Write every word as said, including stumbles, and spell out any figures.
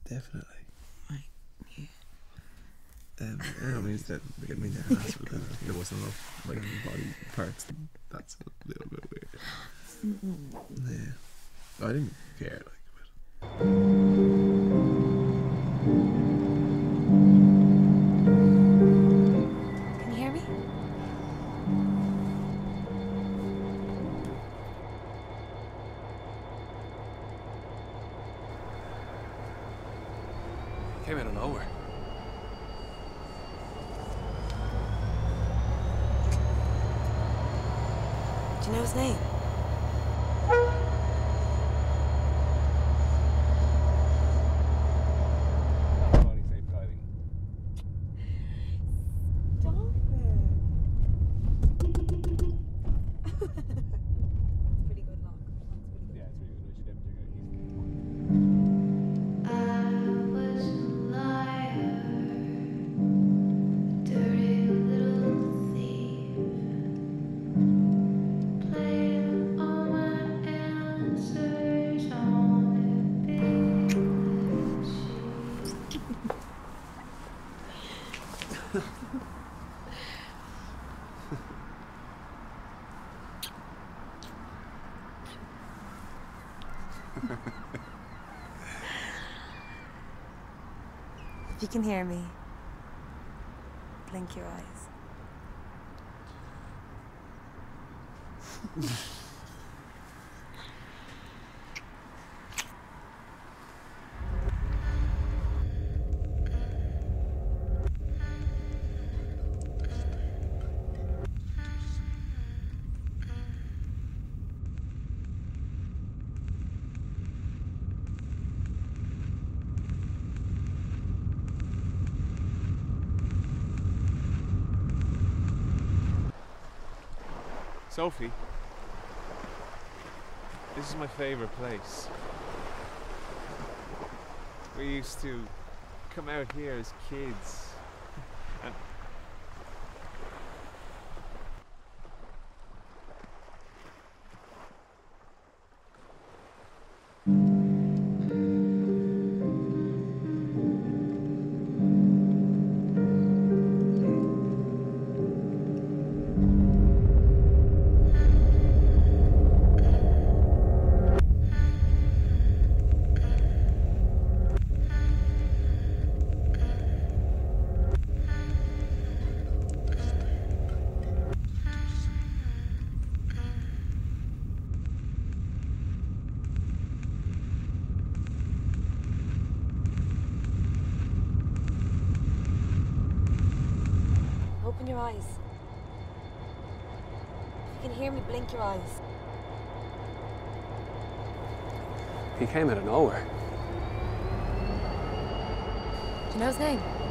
definitely. Right, yeah. Um, I don't mean that I mean that last but there wasn't enough like body parts. That's a little bit weird. Mm-hmm. Yeah, I didn't care like. But... Can you hear me? Came out of nowhere. Do you know his name? If you can hear me, blink your eyes. Sophie, this is my favorite place. We used to come out here as kids and Open your eyes. If you can hear me, blink your eyes. he came out of nowhere. Do you know his name?